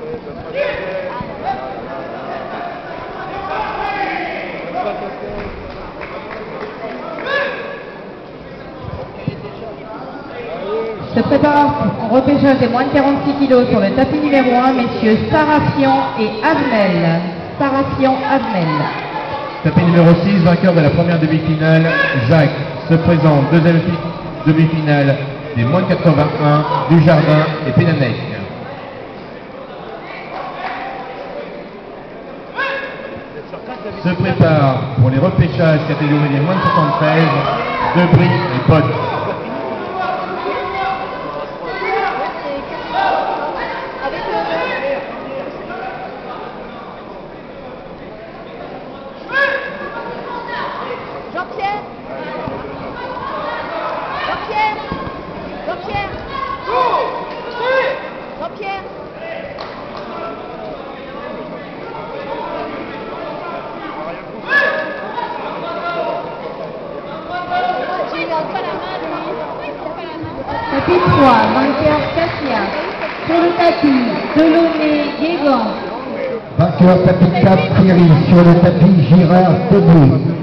Se prépare en repêchage des moins de 46 kg sur le tapis numéro 1, messieurs Sarafian et Avmel. Sarafian, Avmel. Tapis numéro 6, vainqueur de la première demi-finale, Jacques se présente deuxième demi-finale des moins de 81, Dujardin et Pénanec. Se prépare pour les repêchages catégorie des moins de 73, Debris et Pot. Jean-Pierre Jean-Pierre Jean-Pierre Jean-Pierre il n'a pas la main, lui. Il n'a pas la main. Tapis 3, vainqueur Cassia. Sur le tapis, Delaunay, Guégan. Vainqueur tapis 4, Thierry. Sur le tapis, Girard, Debout.